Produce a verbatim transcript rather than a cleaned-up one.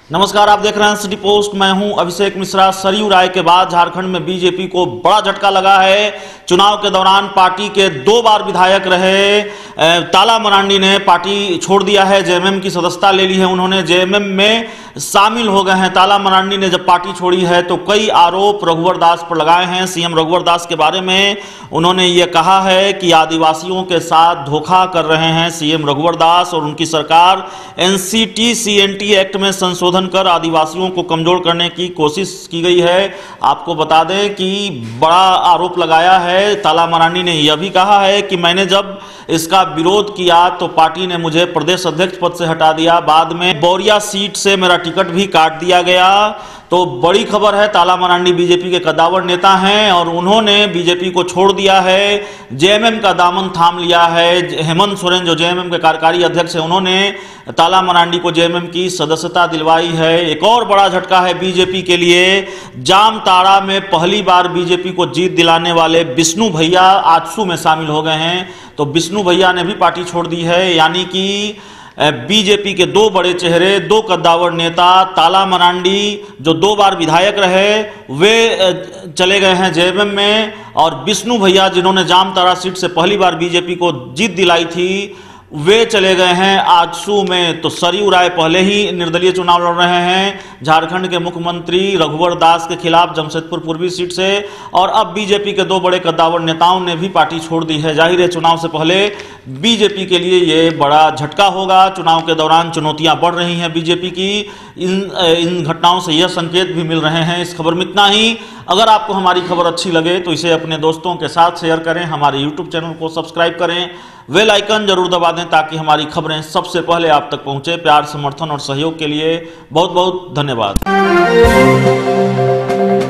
नमस्कार, आप देख रहे हैं सिटी पोस्ट। मैं हूं अभिषेक मिश्रा। सरयू राय के बाद झारखंड में बीजेपी को बड़ा झटका लगा है। चुनाव के दौरान पार्टी के दो बार विधायक रहे ताला मरांडी ने पार्टी छोड़ दिया है, जेएमएम की सदस्यता ले ली है उन्होंने, जेएमएम में शामिल हो गए हैं। ताला मरांडी ने जब पार्टी छोड़ी है तो कई आरोप रघुवर दास पर लगाए हैं। सीएम रघुवर दास के बारे में उन्होंने ये कहा है कि आदिवासियों के साथ धोखा कर रहे हैं सीएम रघुवर दास और उनकी सरकार। एनसीटी सीएनटी एक्ट में संशोधन कर आदिवासियों को कमजोर करने की कोशिश की गई है। आपको बता दें कि बड़ा आरोप लगाया है। ताला मरांडी ने यह भी कहा है कि मैंने जब इसका विरोध किया तो पार्टी ने मुझे प्रदेश अध्यक्ष पद से हटा दिया, बाद में बोरिया सीट से मेरा टिकट भी काट दिया गया। तो बड़ी खबर है, ताला मरांडी बीजेपी के कद्दावर नेता हैं और उन्होंने बीजेपी को छोड़ दिया है, जेएमएम का दामन थाम लिया है। हेमंत सोरेन जो जेएमएम के कार्यकारी अध्यक्ष हैं, उन्होंने ताला मरांडी को जेएमएम की सदस्यता दिलवाई है। एक और बड़ा झटका है बीजेपी के लिए। जामताड़ा में पहली बार बीजेपी को जीत दिलाने वाले विष्णु भैया आजसू में शामिल हो गए हैं। तो विष्णु भैया ने भी पार्टी छोड़ दी है, यानी कि बीजेपी के दो बड़े चेहरे, दो कद्दावर नेता, ताला मरांडी जो दो बार विधायक रहे वे चले गए हैं जेएमएम में, और विष्णु भैया जिन्होंने जामताड़ा सीट से पहली बार बीजेपी को जीत दिलाई थी वे चले गए हैं आजसू में। तो सरयू राय पहले ही निर्दलीय चुनाव लड़ रहे हैं झारखंड के मुख्यमंत्री रघुवर दास के खिलाफ जमशेदपुर पूर्वी सीट से, और अब बीजेपी के दो बड़े कद्दावर नेताओं ने भी पार्टी छोड़ दी है। जाहिर है चुनाव से पहले बीजेपी के लिए ये बड़ा झटका होगा। चुनाव के दौरान चुनौतियां बढ़ रही हैं बीजेपी की। इन इन घटनाओं से यह संकेत भी मिल रहे हैं। इस खबर में इतना ही। अगर आपको हमारी खबर अच्छी लगे तो इसे अपने दोस्तों के साथ शेयर करें, हमारे यूट्यूब चैनल को सब्सक्राइब करें, बेल आइकन जरूर दबा दें ताकि हमारी खबरें सबसे पहले आप तक पहुंचे। प्यार, समर्थन और सहयोग के लिए बहुत बहुत धन्यवाद।